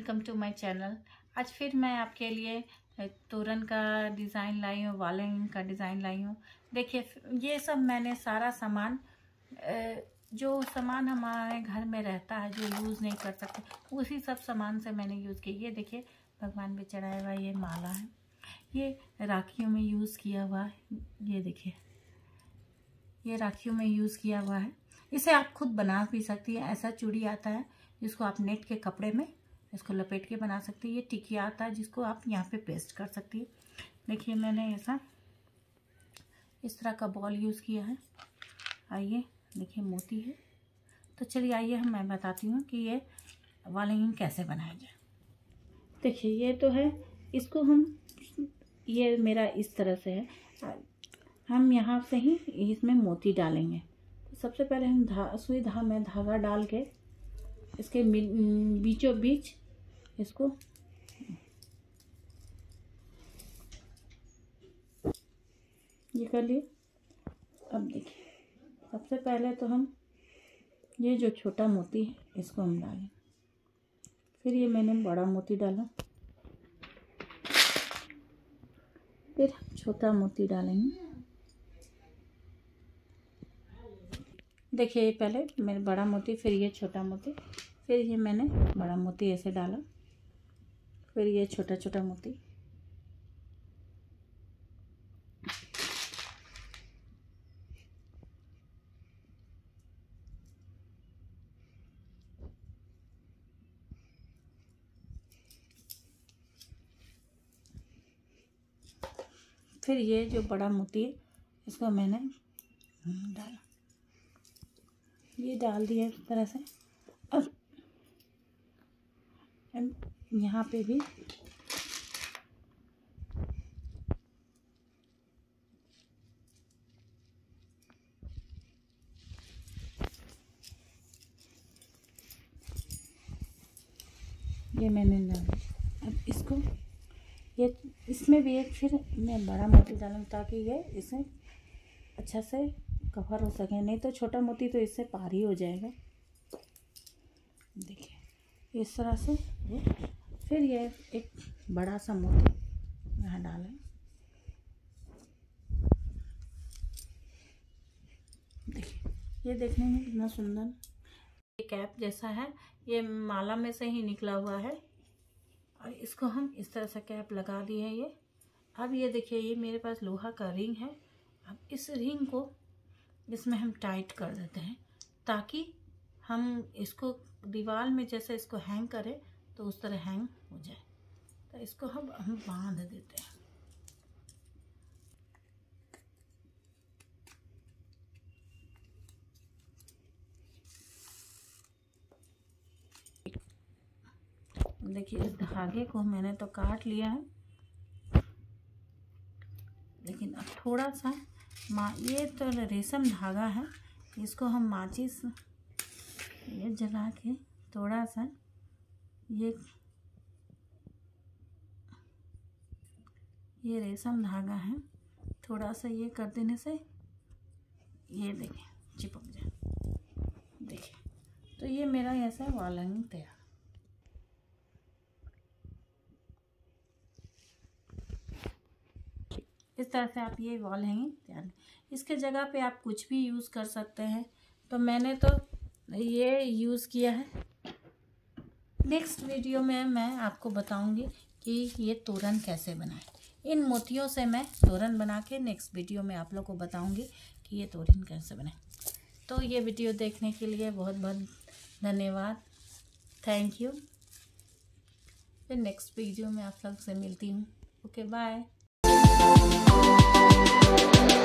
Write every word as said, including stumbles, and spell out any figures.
Welcome to my channel. आज फिर मैं आपके लिए तोरण का डिज़ाइन लाई हूँ, वॉल हैंगिंग का डिज़ाइन लाई हूँ। देखिए ये सब मैंने सारा सामान, जो सामान हमारे घर में रहता है जो यूज़ नहीं कर सकते, उसी सब सामान से मैंने यूज़ किया। ये देखिए भगवान पे चढ़ाया हुआ ये माला है, ये राखियों में यूज़ किया हुआ है। ये देखिए ये राखियों में यूज़ किया हुआ है। इसे आप खुद बना भी सकती हैं। ऐसा चूड़ी आता है जिसको आप नेट के कपड़े में इसको लपेट के बना सकती है। ये टिकिया आता है जिसको आप यहाँ पे पेस्ट कर सकती है। देखिए मैंने ऐसा इस तरह का बॉल यूज़ किया है। आइए देखिए मोती है। तो चलिए आइए हम मैं बताती हूँ कि ये वॉल हैंगिंग कैसे बनाया जाए। देखिए ये तो है, इसको हम, ये मेरा इस तरह से है, हम यहाँ से ही इसमें मोती डालेंगे। तो सबसे पहले हम धा सुई धा में धागा डाल के इसके बीचों बीच इसको ये कर लिए। अब देखिए सबसे पहले तो हम ये जो छोटा मोती है इसको हम डालें, फिर ये मैंने बड़ा मोती डाला, फिर छोटा मोती डालेंगे। देखिए ये पहले मैंने बड़ा मोती, फिर ये छोटा मोती, फिर ये मैंने बड़ा मोती ऐसे डाला, फिर ये छोटा छोटा मोती, फिर ये जो बड़ा मोती है इसको मैंने डाला, ये डाल दिया इस तरह से। अब यहाँ पे भी ये मैंने डाला। अब इसको ये इसमें भी एक फिर मैं बड़ा मोती डालूँ ताकि ये इसे अच्छा से कवर हो सके, नहीं तो छोटा मोती तो इससे पार ही हो जाएगा। देखिए इस तरह से ये, फिर ये एक बड़ा सा मोती यहाँ डालें। देखिए ये देखने में कितना सुंदर, ये कैप जैसा है, ये माला में से ही निकला हुआ है और इसको हम इस तरह से कैप लगा दिए हैं ये। अब ये देखिए ये मेरे पास लोहा का रिंग है। अब इस रिंग को इसमें हम टाइट कर देते हैं ताकि हम इसको दीवार में जैसे इसको हैंग करें तो उस तरह हैंग हो जाए। तो इसको हम हम बांध देते हैं। देखिए इस धागे को मैंने तो काट लिया है, लेकिन अब थोड़ा सा मा ये तो रेशम धागा है, इसको हम माचिस ये जला के थोड़ा सा ये ये रेशम धागा है, थोड़ा सा ये कर देने से ये देखिए चिपक जाए। देखिए तो ये मेरा ऐसा वॉल हैंगिंग तैयार। इस तरह से आप ये वॉल हैंगिंग तैयार। इसके जगह पे आप कुछ भी यूज़ कर सकते हैं, तो मैंने तो ये यूज़ किया है। नेक्स्ट वीडियो में मैं आपको बताऊंगी कि ये तोरण कैसे बनाएं। इन मोतियों से मैं तोरण बना के नेक्स्ट वीडियो में आप लोग को बताऊंगी कि ये तोरण कैसे बनाएं। तो ये वीडियो देखने के लिए बहुत बहुत धन्यवाद, थैंक यू। फिर नेक्स्ट वीडियो में आप लोग से मिलती हूँ। Okay bye.